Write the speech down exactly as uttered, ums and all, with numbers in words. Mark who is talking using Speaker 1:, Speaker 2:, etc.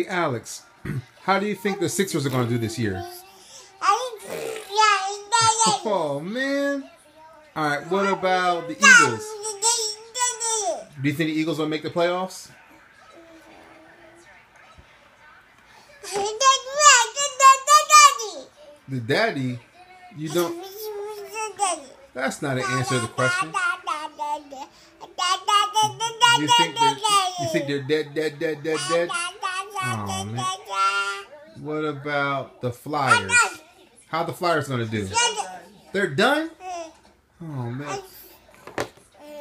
Speaker 1: Alex, how do you think the Sixers are going to do this year? Oh, man. All right, what about the Eagles? Do you think the Eagles will make the playoffs? The daddy? You don't... That's not an answer to the question. You think they're, you think they're dead, dead, dead, dead, dead? Oh, man. What about the Flyers? How are the Flyers going to do? They're done? Oh, man.